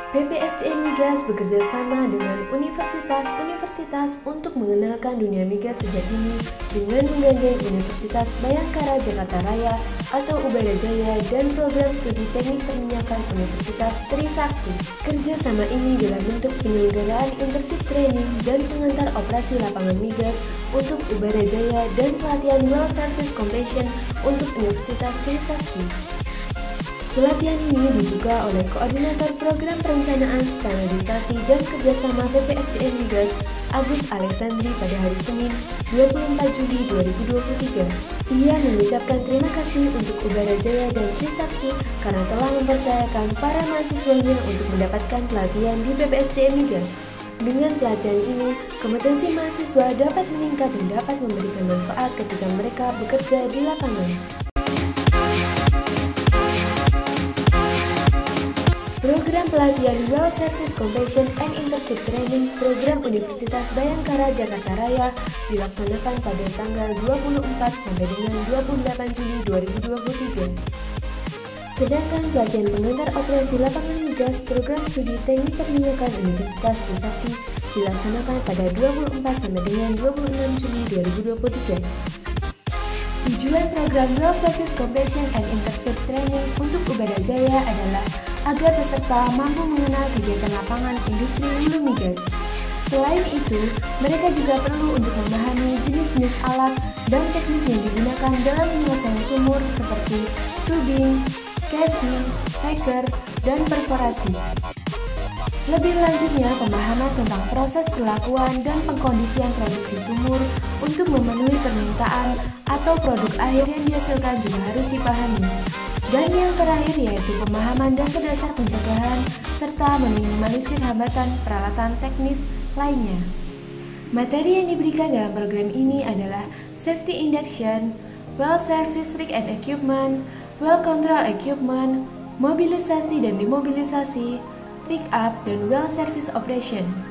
PPSDM Migas bekerja sama dengan universitas-universitas untuk mengenalkan dunia migas sejak dini dengan menggandeng Universitas Bhayangkara Jakarta Raya atau Ubada Jaya dan program studi teknik perminyakan Universitas Trisakti. Kerjasama ini dalam bentuk penyelenggaraan internship training dan pengantar operasi lapangan migas untuk Ubada Jaya dan pelatihan well service completion untuk Universitas Trisakti. Pelatihan ini dibuka oleh Koordinator Program Perencanaan, Standarisasi, dan Kerjasama PPSDM Migas, Agus Alexandri pada hari Senin, 24 Juli 2023. Ia mengucapkan terima kasih untuk Ubada Jaya dan Trisakti karena telah mempercayakan para mahasiswanya untuk mendapatkan pelatihan di PPSDM Migas. Dengan pelatihan ini, kompetensi mahasiswa dapat meningkat dan dapat memberikan manfaat ketika mereka bekerja di lapangan. Program pelatihan Well Service Completion and Internship Training Program Universitas Bhayangkara Jakarta Raya dilaksanakan pada tanggal 24 sampai dengan 28 Juli 2023. Sedangkan pelatihan pengantar operasi lapangan migas Program Studi Teknik Perminyakan Universitas Trisakti dilaksanakan pada 24 sampai dengan 26 Juli 2023. Tujuan program Well Service Completion and Internship Training untuk Ubada Jaya adalah agar peserta mampu mengenal kegiatan lapangan industri hulu migas. Selain itu, mereka juga perlu untuk memahami jenis-jenis alat dan teknik yang digunakan dalam penyelesaian sumur seperti tubing, casing, packer, dan perforasi. Lebih lanjutnya, pemahaman tentang proses perlakuan dan pengkondisian produksi sumur untuk memenuhi permintaan atau produk akhir yang dihasilkan juga harus dipahami. Dan yang terakhir yaitu pemahaman dasar-dasar pencegahan serta meminimalisir hambatan peralatan teknis lainnya. Materi yang diberikan dalam program ini adalah Safety Induction, Well Service Rig and Equipment, Well Control Equipment, Mobilisasi dan Demobilisasi, Rig Up, dan Well Service Operation.